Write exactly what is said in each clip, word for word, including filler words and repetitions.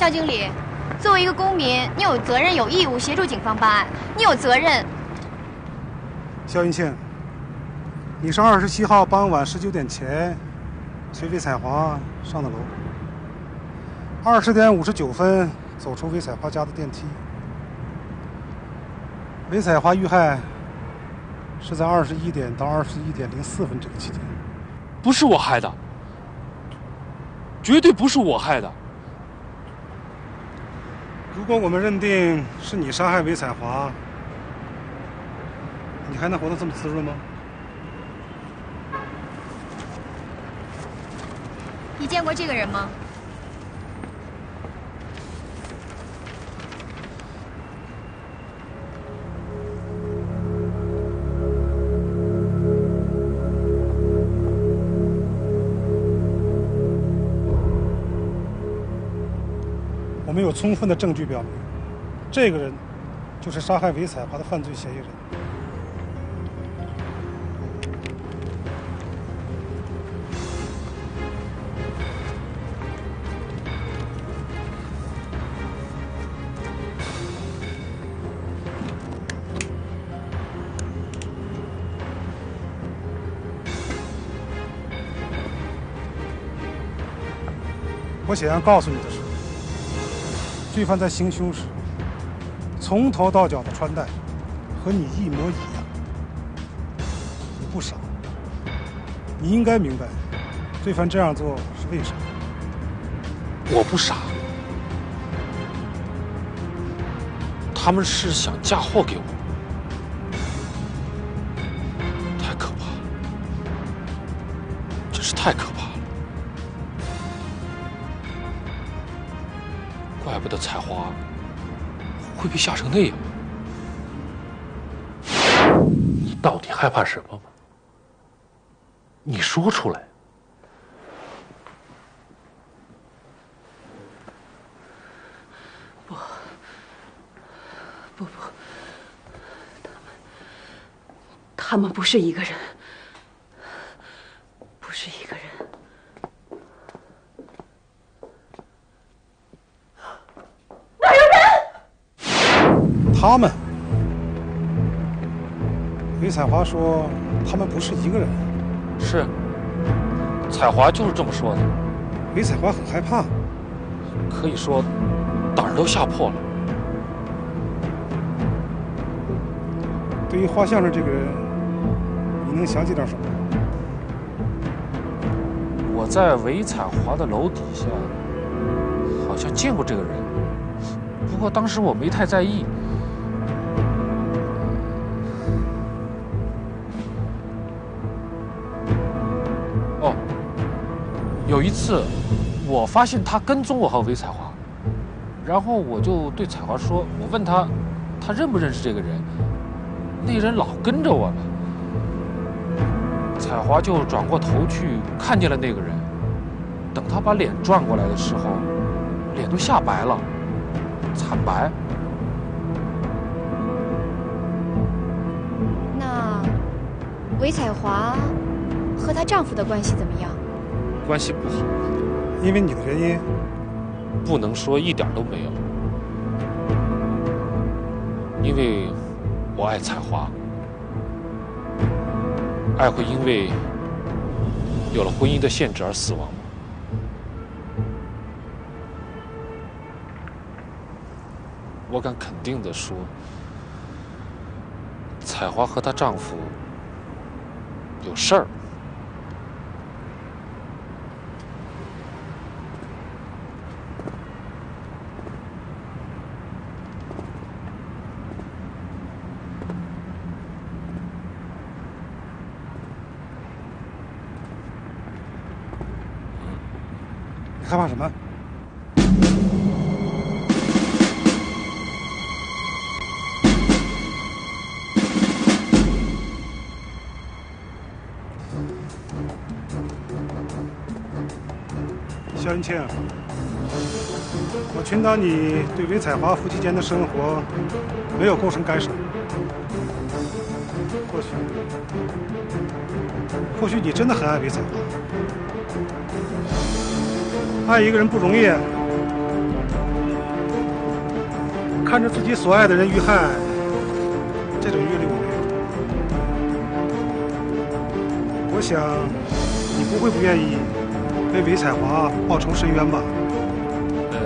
肖经理，作为一个公民，你有责任、有义务协助警方办案，你有责任。 肖云庆，你是二十七号傍晚十九点前随魏彩华上的楼，二十点五十九分走出魏彩华家的电梯。魏彩华遇害是在二十一点到二十一点零四分这个期间。 不是我害的，绝对不是我害的。 如果我们认定是你杀害魏彩华，你还能活得这么滋润吗？ 你见过这个人吗？ 我们有充分的证据表明，这个人就是杀害魏彩华的犯罪嫌疑人。我想要告诉你的是，罪犯在行凶时，从头到脚的穿戴和你一模一样。你不傻，你应该明白，罪犯这样做是为什么。 我不傻，他们是想嫁祸给我，太可怕了，真是太可怕了。怪不得彩华会被吓成那样。你到底害怕什么吗？你说出来。 不，不不，他们，他们不是一个人，不是一个人。 他们，魏彩华说他们不是一个人。 是，彩华就是这么说的。 魏彩华很害怕， 可以说胆儿都吓破了。 对于画像上这个人，你能想起点什么？ 我在韦彩华的楼底下好像见过这个人，不过当时我没太在意。哦，有一次我发现他跟踪我和韦彩华，然后我就对彩华说，我问他他认不认识这个人，那人老跟着我了。彩华就转过头去看见了那个人，等他把脸转过来的时候，脸都吓白了，惨白。 那韦彩华和她丈夫的关系怎么样？ 关系不好。 因为你的原因？ 不能说一点都没有，因为我爱彩华，爱会因为有了婚姻的限制而死亡吗？我敢肯定地说，彩华和她丈夫有事儿。 你害怕什么？肖云庆，我劝导你对韦彩华夫妻间的生活没有构成干涉。或许，或许你真的很爱韦彩华。爱一个人不容易， 看着自己所爱的人遇害，这种阅历我没有。我想，你不会不愿意为韦彩华报仇伸冤吧？ 呃，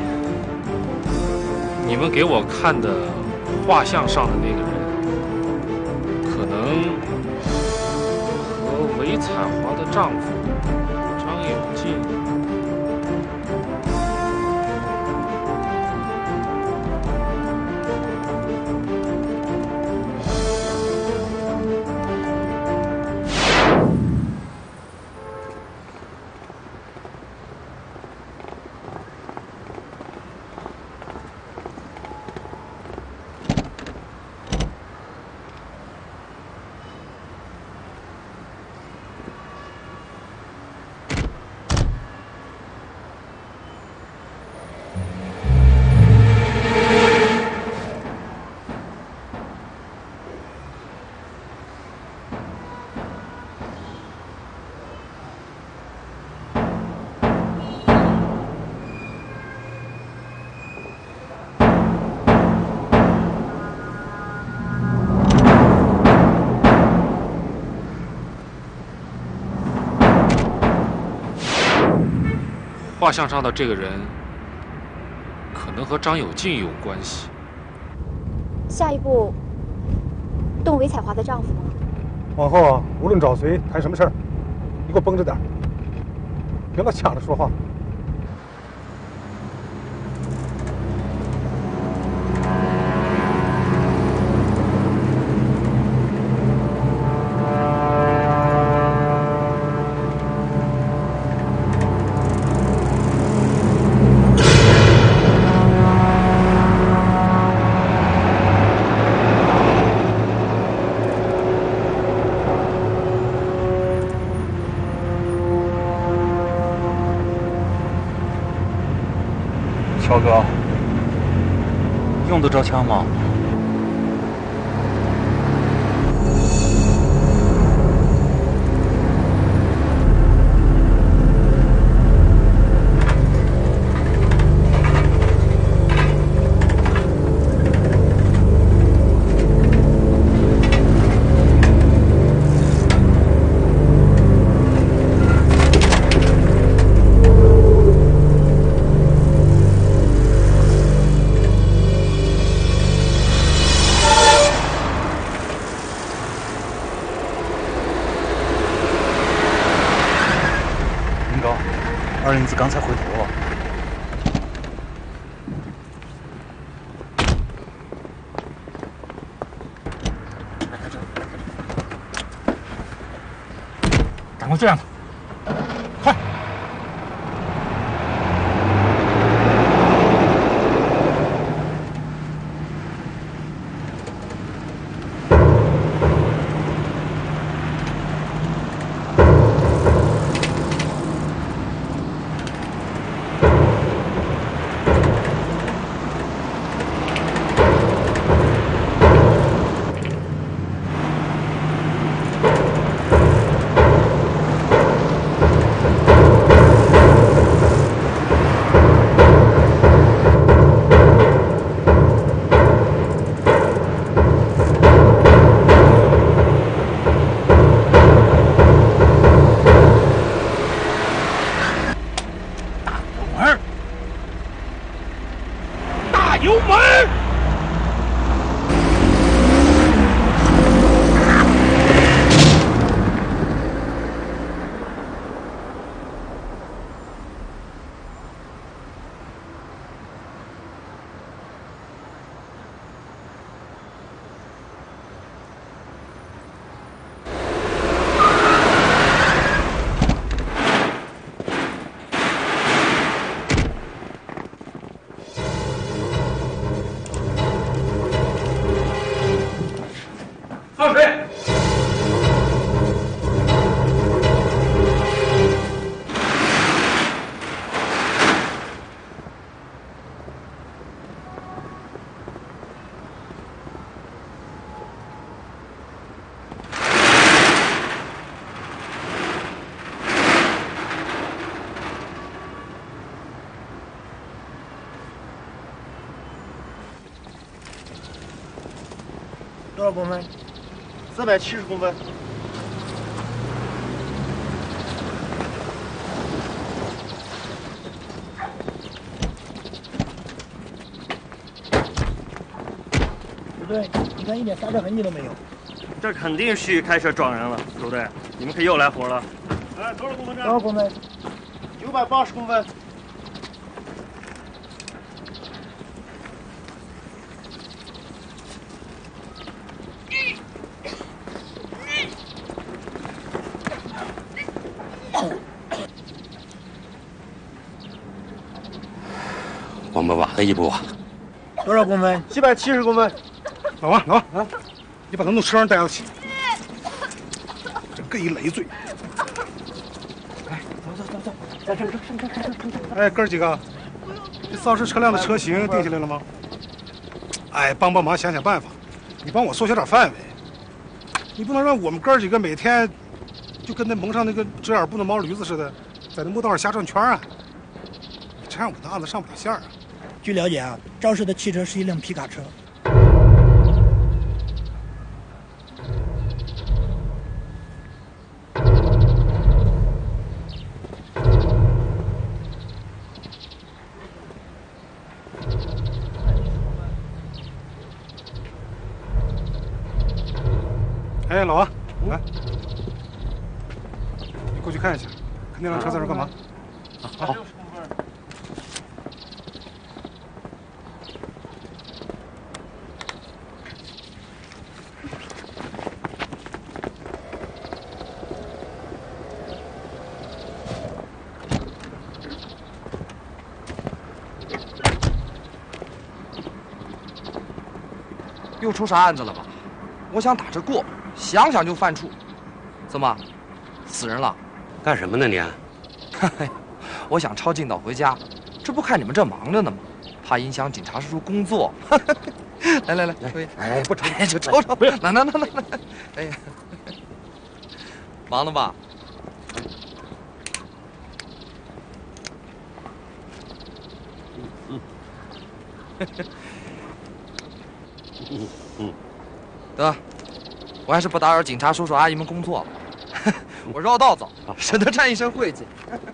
你们给我看的画像上的那个人，可能和韦彩华的丈夫张有进。画像上的这个人，可能和张有进有关系。 下一步，动韦彩华的丈夫吗？ 往后啊，无论找谁谈什么事儿，你给我绷着点儿，别老抢着说话。 乔哥，用得着枪吗？二影子刚才回头了。 赶快这样的，快！ 油门！放水！ 多少公分？四百七十公分。 不对，你看一点刹车痕迹都没有。 这肯定是开车撞人了，对不对？你们可以又来活了。哎，多少公分？ 多少公分？ 九百八十公分。 我们晚了一步啊！ 多少公分？ 七百七十公分。 老王，老王啊，你把他从车上带下去，这跟一累赘。 哎，走走走走，上车上车上车上车！ 哎，哥儿几个，这肇事车辆的车型定下来了吗？哎，帮帮忙，想想办法，你帮我缩小点范围。你不能让我们哥儿几个每天就跟那蒙上那个遮眼布的毛驴子似的，在那墓道上瞎转圈啊！这样我的案子上不了线啊。 据了解啊，肇事的汽车是一辆皮卡车。 哎，老王，来，你过去看一下，看那辆车在这干嘛？好。 又出啥案子了吧？我想打这过，想想就犯怵。怎么，死人了？ 干什么呢你？ 嘿，我想抄近道回家，这不看你们这忙着呢吗？怕影响警察叔叔工作。来来来，抽烟。 哎，不抽， 哎，就抽抽。 不是， 来来来来来。哎呀，忙了吧？ 嗯。嗯嗯， 得，我还是不打扰警察叔叔阿姨们工作了。我绕道走，省得沾一身晦气。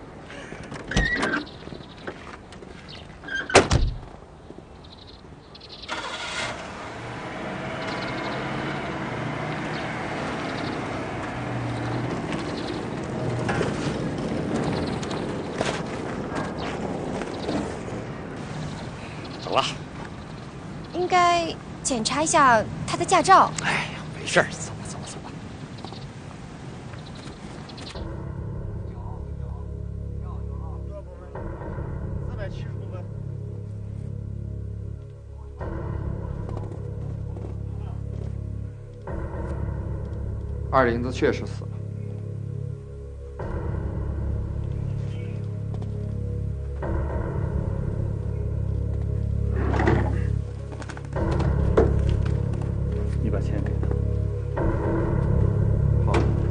走了。 应该检查一下他的驾照。 哎呀，没事儿，走吧走吧走吧。 四百七十公分。 二林子确实死了。 你把钱给他。 好。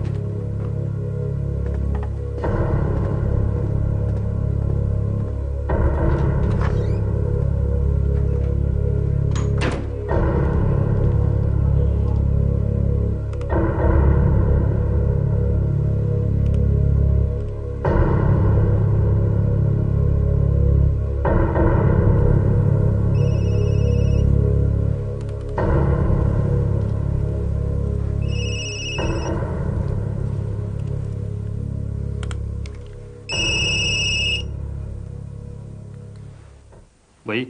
喂，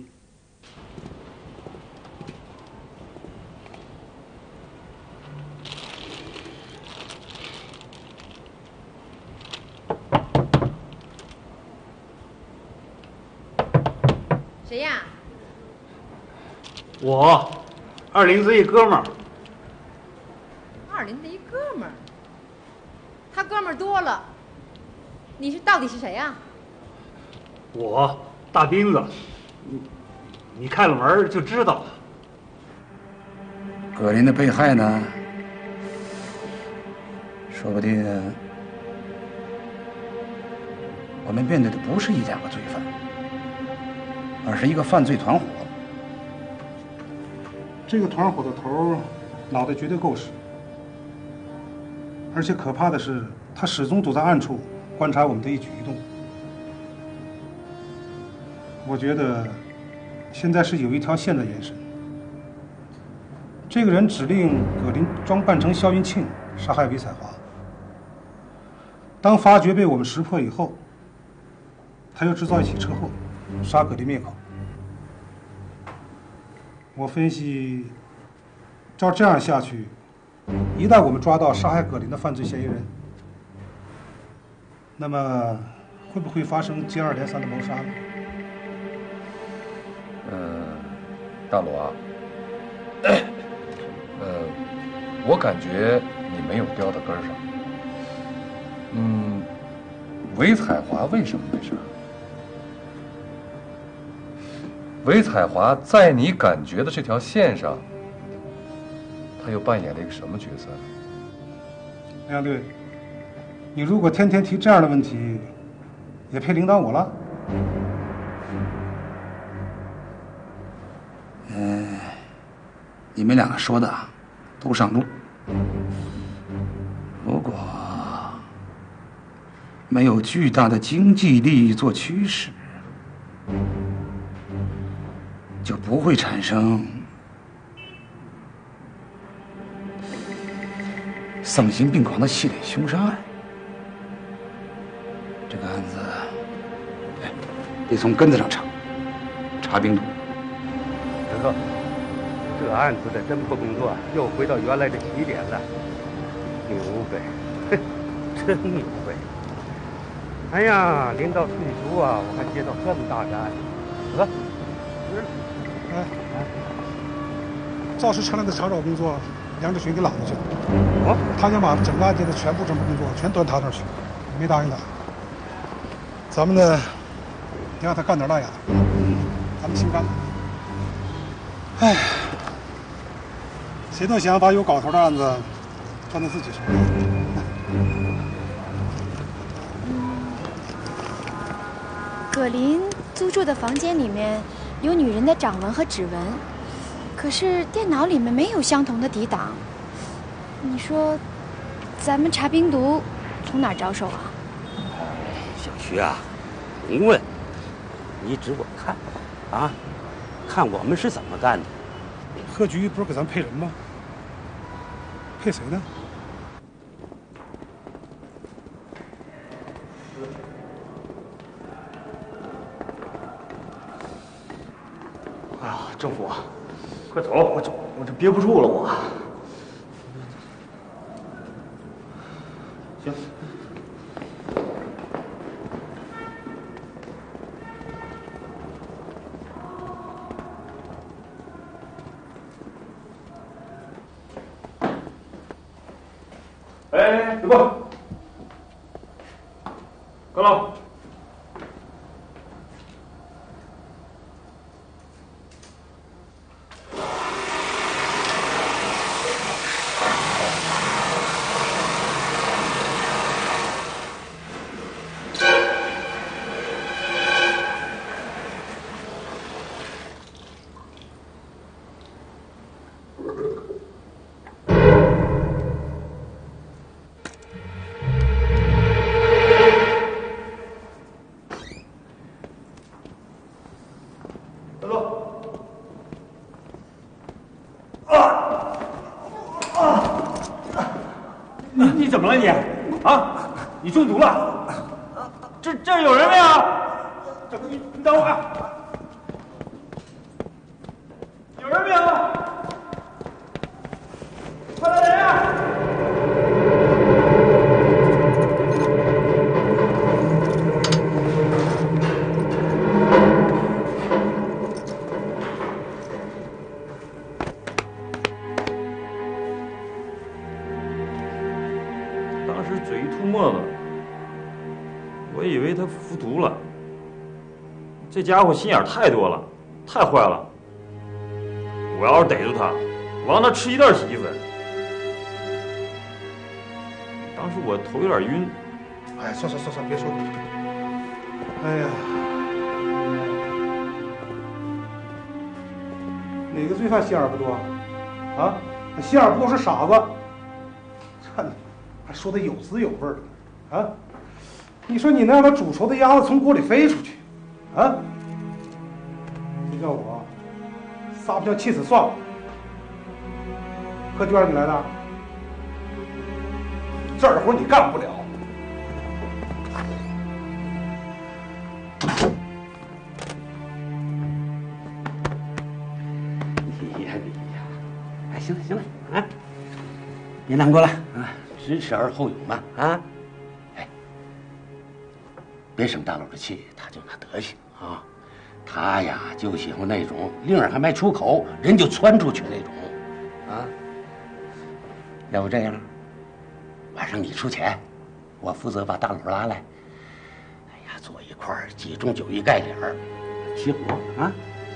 谁呀？ 我，二林子一哥们儿。 二林子一哥们儿，他哥们儿多了，你是到底是谁呀？ 我大斌子，你你开了门就知道了。 葛林的被害呢，说不定我们面对的不是一两个罪犯，而是一个犯罪团伙。 这个团伙的头脑袋绝对够使。而且可怕的是，他始终躲在暗处观察我们的一举一动。我觉得现在是有一条线在延伸。这个人指令葛林装扮成肖云庆杀害韦彩华。当发觉被我们识破以后，他又制造一起车祸，杀葛林灭口。我分析，照这样下去，一旦我们抓到杀害葛林的犯罪嫌疑人，那么会不会发生接二连三的谋杀呢？ 嗯，大罗啊，呃，我感觉你没有叼到根儿上。嗯，韦彩华为什么被杀？韦彩华在你感觉的这条线上，他又扮演了一个什么角色呢？ 梁队，你如果天天提这样的问题，也配领导我了？ 嗯、呃，你们两个说的都上路。如果没有巨大的经济利益做驱使，就不会产生丧心病狂的系列凶杀案。这个案子，哎，得从根子上查，查病毒。 大哥，这案子的侦破工作又回到原来的起点了，牛呗，真牛呗！哎呀，临到退休啊，我还接到这么大的案子，得。 哎，肇事车辆的查找工作，梁志群给揽过去了。 哦， 他想把整个案件的全部侦破工作全端他那儿去，没答应他。咱们呢，得让他干点大雅，咱们心甘了。哎，谁都想把有搞头的案子攥在自己手里。 葛林租住的房间里面有女人的掌纹和指纹，可是电脑里面没有相同的底档。你说，咱们查冰毒从哪儿着手啊？ 小徐啊，不用问，你只管看，啊，看我们是怎么干的。 贺局不是给咱配人吗？配谁呢？ 哎呀，政府，快走！我走，我这憋不住了，我。行。哎，刘波，高老。你怎么了你？啊，你中毒了？这这儿有人没有？这你你等会儿，有人没有？快来人啊！ 嘴一吐沫子，我以为他服毒了。这家伙心眼太多了，太坏了。我要是逮住他，我让他吃一袋洗衣粉。当时我头有点晕。 哎，算算算算，别说了。哎呀，哪个罪犯心眼不多啊？ 那心眼不都是傻子？看你还说的有滋有味的，啊！你说你能让他煮熟的鸭子从锅里飞出去，啊？你叫我撒不下气死算了。何娟，你来的？这儿的活你干不了。 你呀你呀，哎，行了行了啊，别难过了啊，知耻而后勇嘛啊！哎，别生大佬的气，他就那德行啊，他呀就喜欢那种令儿还没出口，人就窜出去那种啊。要不这样，晚上你出钱，我负责把大佬拉来。哎呀，坐一块儿，几盅酒一盖脸儿，起火啊！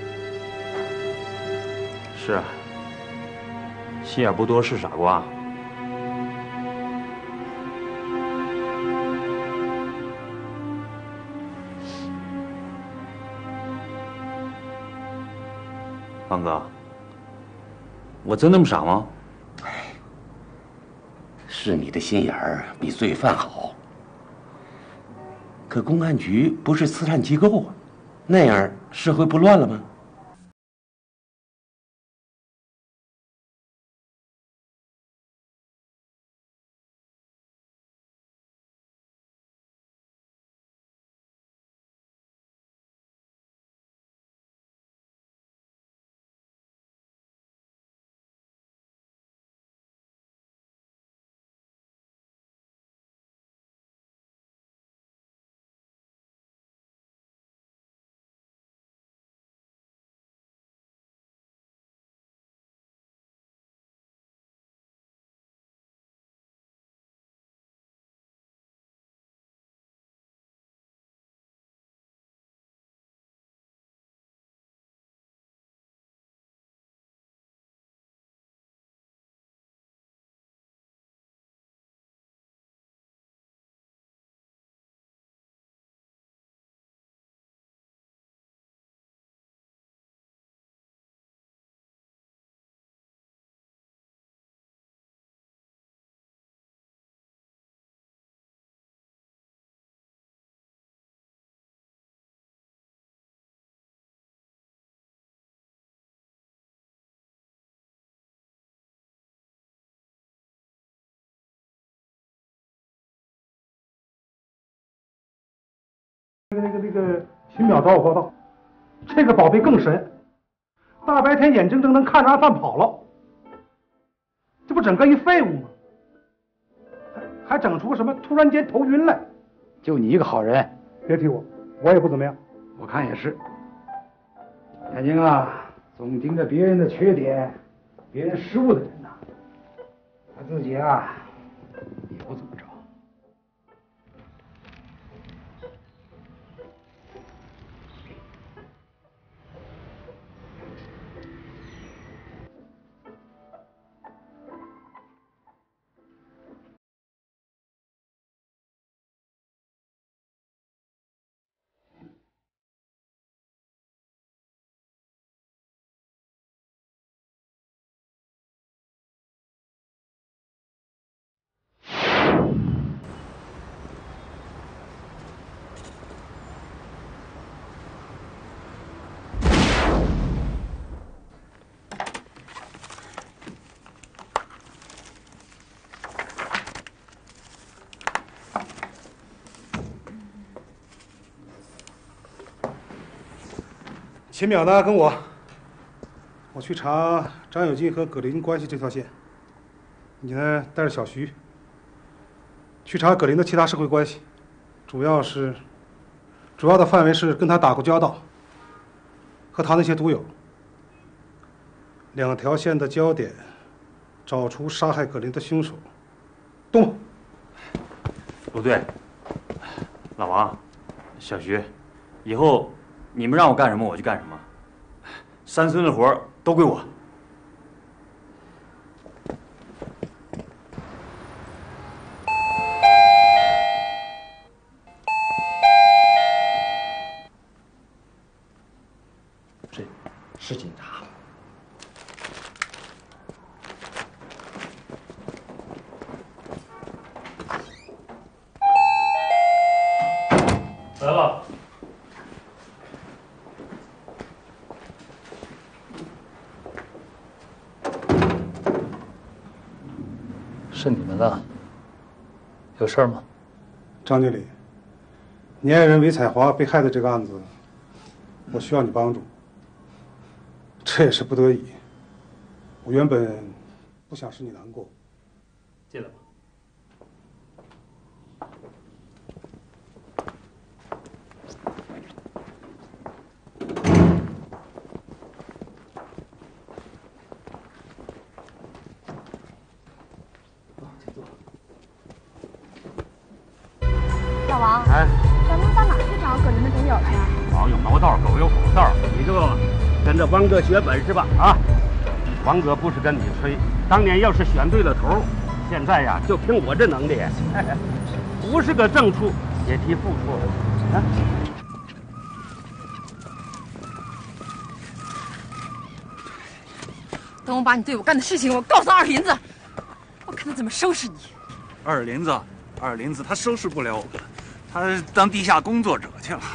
是啊，心眼不多是傻瓜。方哥，我真那么傻吗？ 是你的心眼儿比罪犯好，可公安局不是慈善机构啊，那样社会不乱了吗？ 那个那个秦淼找我报道，这个宝贝更神，大白天眼睁睁能看着案犯跑了，这不整个一废物吗？还还整出个什么突然间头晕来。 就你一个好人， 别提我，我也不怎么样。 我看也是。眼睛啊，总盯着别人的缺点、别人失误的人呐，他自己啊也不怎么着。 秦淼呢？跟我，我去查张有金和葛林关系这条线。你呢，带着小徐去查葛林的其他社会关系，主要是，主要的范围是跟他打过交道，和他那些毒友。两条线的焦点，找出杀害葛林的凶手。动吧。 不对，老王，小徐，以后你们让我干什么我就干什么，山村的活儿都归我。 是，是警察。 是你们的，有事儿吗？ 张经理，你爱人韦彩华被害的这个案子，我需要你帮助。这也是不得已。我原本不想使你难过。 进来吧。 老王， 哎， 咱们到哪去找葛林的朋友去？ 狼有毛道，狗有狗道，你就跟着王哥学本事吧啊！王哥不是跟你吹，当年要是选对了头，现在呀就凭我这能力，不是个正处也提副处了啊！ 等我把你对我干的事情我告诉二林子，我看他怎么收拾你。 二林子，二林子，他收拾不了我们，他当地下工作者去了。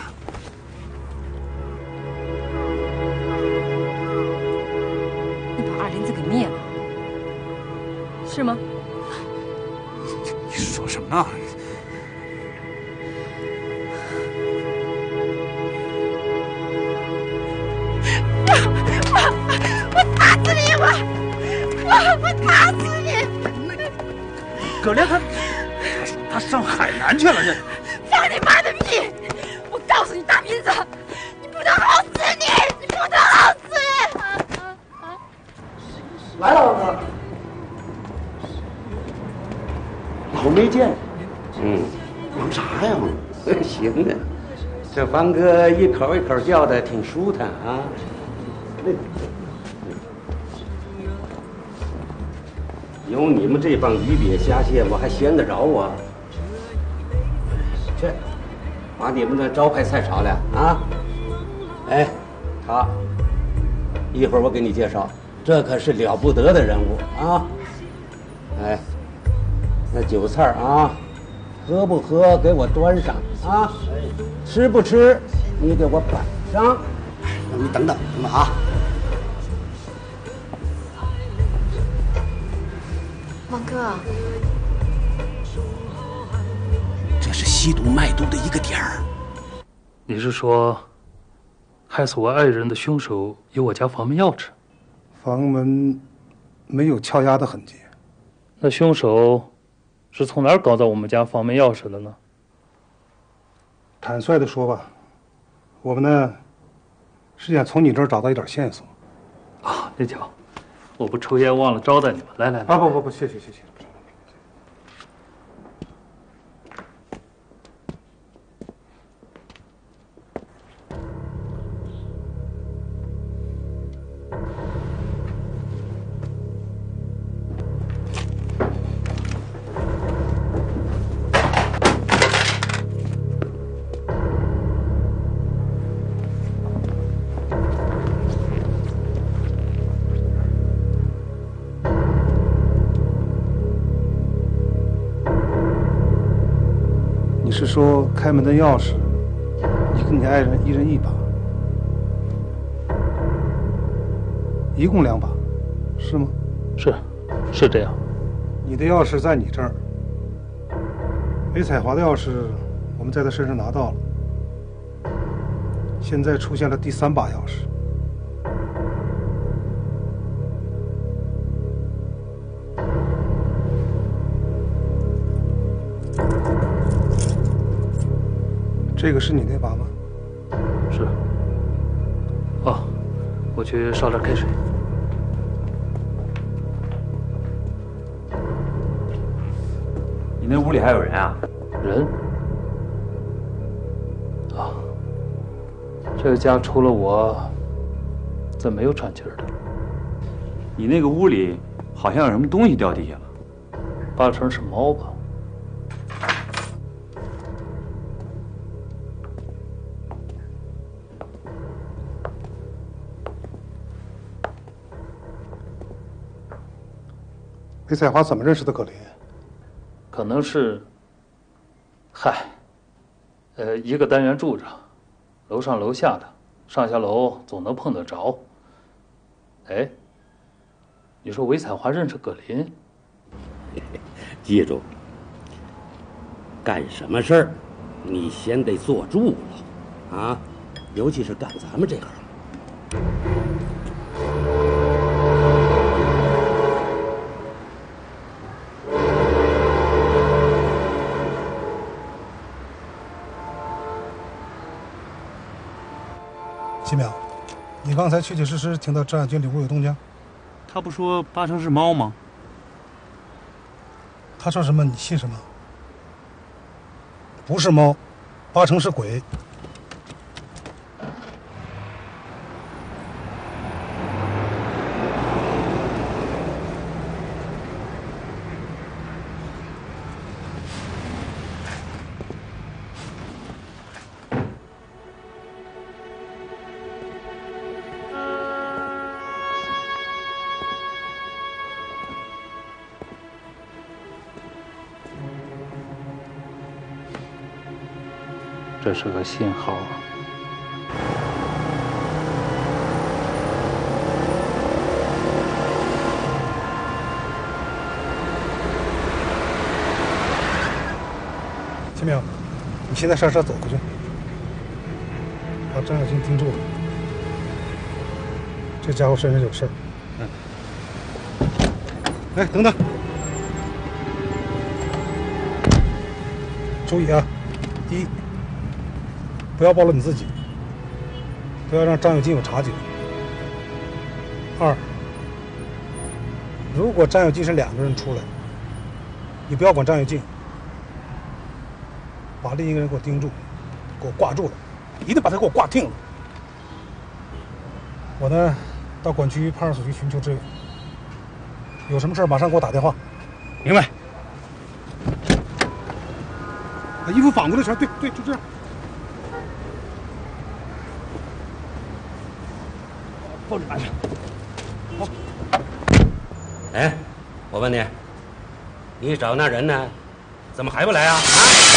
你把二林子给灭了，是吗？ 你说什么呢？ 我打死你！我我我打死你！ 葛莲他他上海南去了，这放你妈的屁！我告诉你，大鼻子，你不能好死你！你不能好死！ 来了，二哥，老没见。嗯，忙啥呀？行啊，这方哥一口一口叫的挺舒坦啊。有你们这帮鱼鳖虾蟹，我还闲得着啊？去，把你们的招牌菜炒了啊！哎，他，一会儿我给你介绍，这可是了不得的人物啊！哎，那酒菜啊，喝不喝给我端上啊？吃不吃你给我摆上。你等等等等啊！ 王哥， 这是吸毒卖毒的一个点儿。 你是说，害死我爱人的凶手有我家房门钥匙？ 房门没有撬压的痕迹。 那凶手是从哪儿搞到我们家房门钥匙的呢？ 坦率的说吧，我们呢是想从你这儿找到一点线索。 啊，那巧，我不抽烟忘了招待你们。来来来， 啊不不不，谢谢谢谢。你是说开门的钥匙，你跟你爱人一人一把，一共两把，是吗？ 是，是这样。 你的钥匙在你这儿，韦彩华的钥匙我们在他身上拿到了，现在出现了第三把钥匙。这个是你那把吗？ 是。哦，我去烧点开水。 你那屋里还有人啊？ 人？啊，这个家除了我，怎么没有喘气儿的？ 你那个屋里好像有什么东西掉地下了， 八成是猫吧？ 韦彩华怎么认识的葛林？ 可能是，嗨，呃，一个单元住着，楼上楼下的，上下楼总能碰得着。哎，你说韦彩华认识葛林？ 记住，干什么事儿，你先得坐住了，啊，尤其是干咱们这行。 秦淼，你刚才确确实实听到张小军里屋有动静？ 他不说八成是猫吗？ 他说什么你信什么？不是猫，八成是鬼。 这是个信号啊！ 秦淼，你现在上车走过去，把张小军盯住了。这家伙身上有事儿。嗯。哎，等等，注意啊！第一，不要暴露你自己，不要让张有金有察觉。二，如果张有金是两个人出来，你不要管张有金，把另一个人给我盯住，给我挂住了，一定把他给我挂定了。我呢，到管区派出所去寻求支援，有什么事儿马上给我打电话。 明白。 把衣服反过来穿，对对，就这样。抱着拿着。好。 哎，我问你，你找那人呢，怎么还不来啊？啊！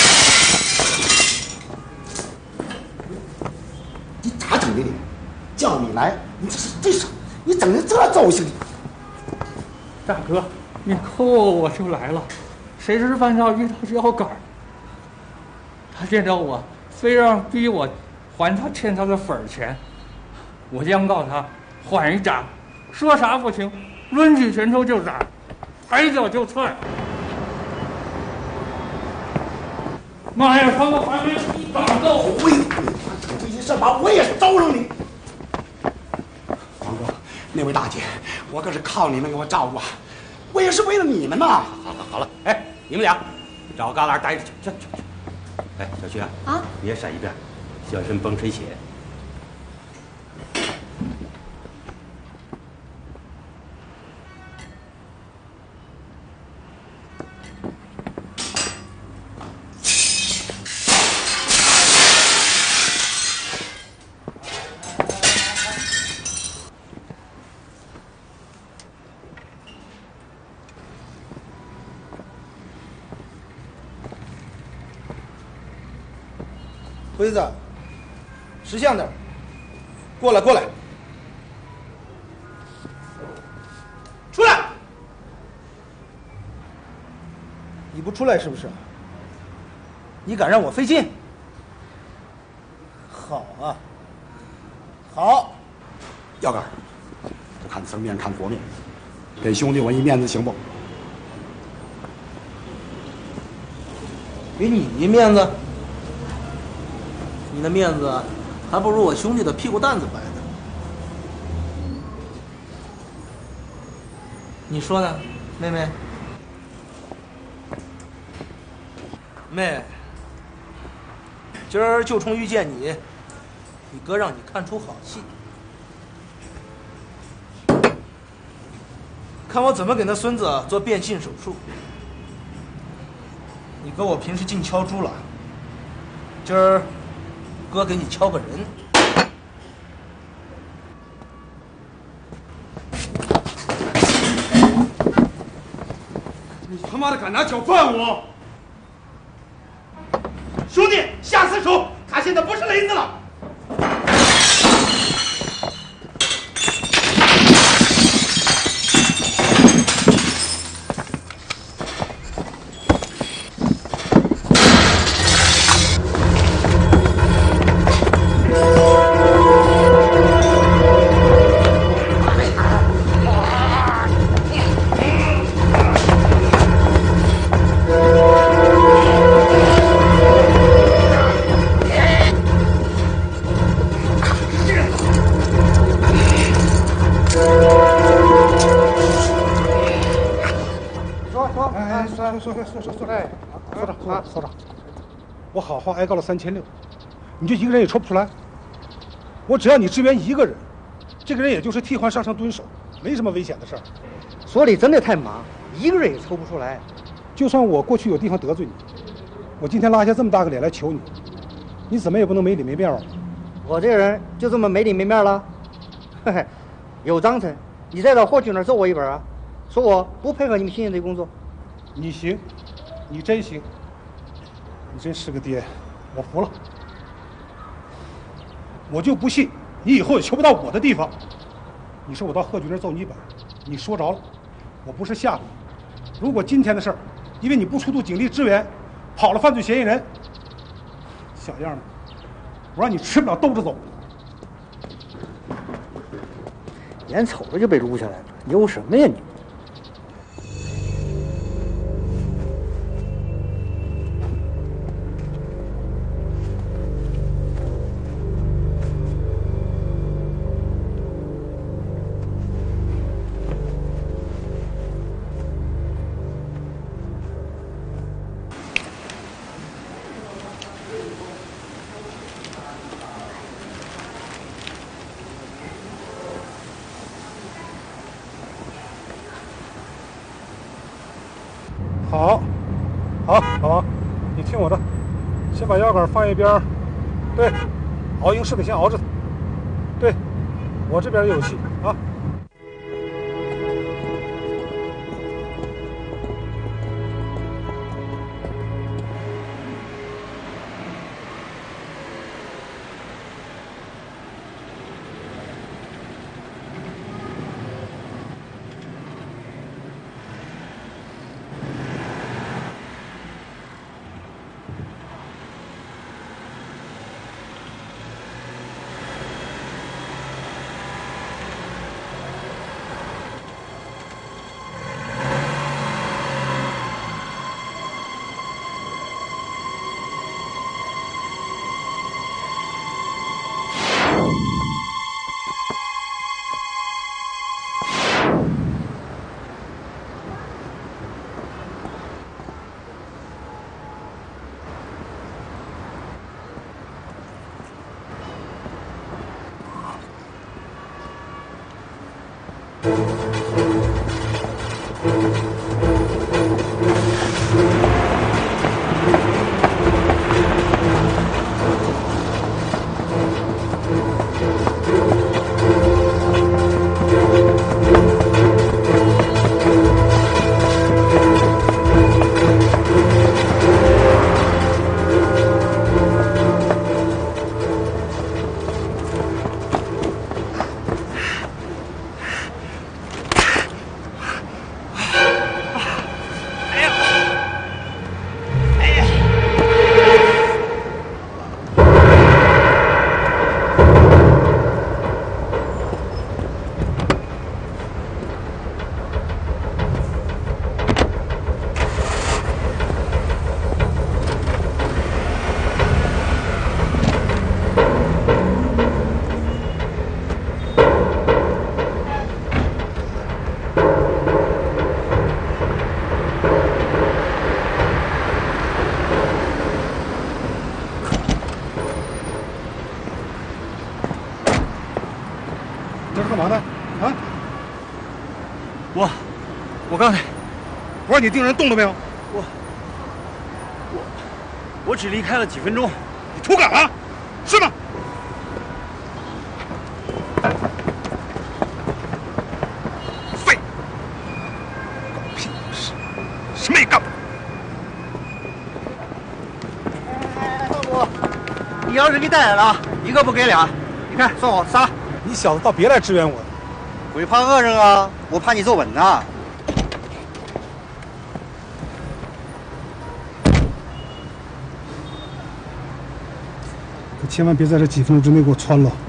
你咋整的你？叫你来，你这是这是你整的这糟心。 大哥，你扣我我就来了，谁知半道遇到腰杆。他见着我，非让逼我还他欠他的粉钱，我央告他还一掌，说啥不行，抡起拳头就打，抬脚就踹。妈呀，他们还没打够！ 我也整这些事把我也招上你。王哥，那位大姐，我可是靠你们给我照顾啊，我也是为了你们呐。 好了好了，哎，你们俩找旮旯待着去，去去去。哎，小徐啊， 啊， 别闪一边，小心崩水血。 辉子，识相点，过来过来，出来！你不出来是不是？你敢让我费劲？好啊，好。 腰杆，不看僧面看佛面，给兄弟我一面子行不？ 给你一面子？你的面子还不如我兄弟的屁股蛋子白呢。你说呢，妹妹？妹，今儿就冲遇见你，你哥让你看出好戏，看我怎么给那孙子做变性手术。你哥我平时净敲猪了，今儿哥给你敲个人。 你他妈的敢拿脚绊我！兄弟，下死手！他现在不是雷子了。 说说说说说，哎，所长，所长，所长，我好好挨告了三千六，你就一个人也抽不出来？我只要你支援一个人，这个人也就是替换上上蹲守，没什么危险的事儿。 所里真的太忙，一个人也抽不出来。 就算我过去有地方得罪你，我今天拉下这么大个脸来求你，你怎么也不能没脸没面啊！ 我这人就这么没脸没面了？嘿嘿，有章程，你再到霍局那儿揍我一本啊！说我不配合你们新人的工作。 你行，你真行，你真是个爹，我服了。我就不信你以后也求不到我的地方。你说我到贺局那儿揍你一本，你说着了，我不是吓唬你。如果今天的事儿，因为你不出动警力支援，跑了犯罪嫌疑人，小样的，我让你吃不了兜着走。 眼瞅着就被撸下来了，牛什么呀你？ 好，好，老王，你听我的，先把腰杆放一边儿。对，熬鹰是得先熬着它。对，我这边也有戏啊。 我刚才， 我让你盯人动了没有？ 我我我只离开了几分钟。 你出赶了，是吗？废，狗屁不是，什么也干不了。 哎，大哥，你要是给带来了，一个不给俩，你看算我杀了。 你小子倒别来支援我了， 鬼怕恶人啊，我怕你坐稳呐。 可千万别在这几分钟之内给我穿了。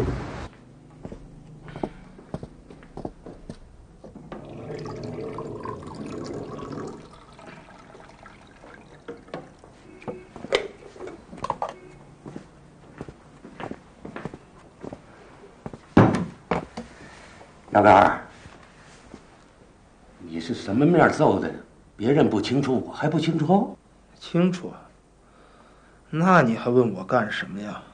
老杆儿，你是什么面揍的？ 别人不清楚，我还不清楚？ 清楚。那你还问我干什么呀？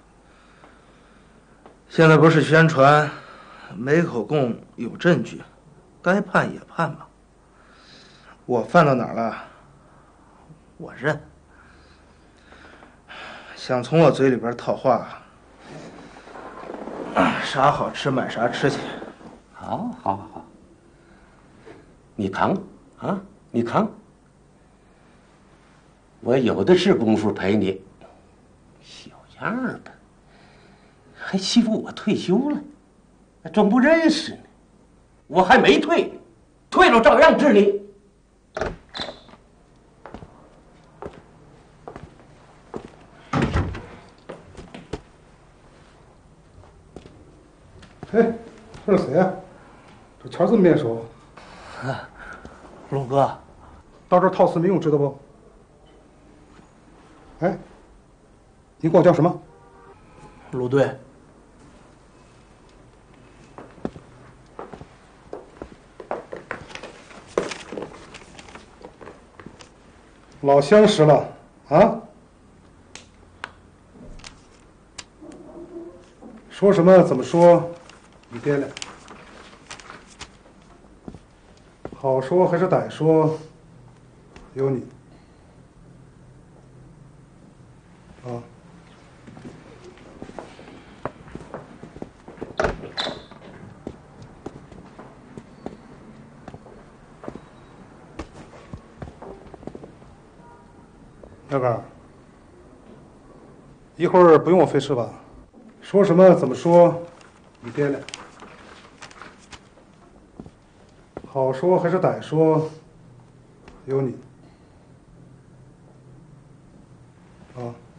现在不是宣传，没口供有证据，该判也判吧。我犯到哪儿了，我认。想从我嘴里边套话，啥好吃买啥吃去。 好，好，好，你扛啊，你扛。我有的是功夫陪你。小样儿的，还欺负我退休了，装不认识呢。我还没退，退了照样治你。 哎，这是谁呀？这钱这么面熟。 啊，龙哥， 到这儿套私密用知道不？哎，你管我叫什么？ 鲁队。 老相识了啊！说什么怎么说，你掂量。好说还是歹说，有你。啊。小杆儿，一会儿不用我费事吧？说什么怎么说，你掂量。好说还是歹说，有你。啊。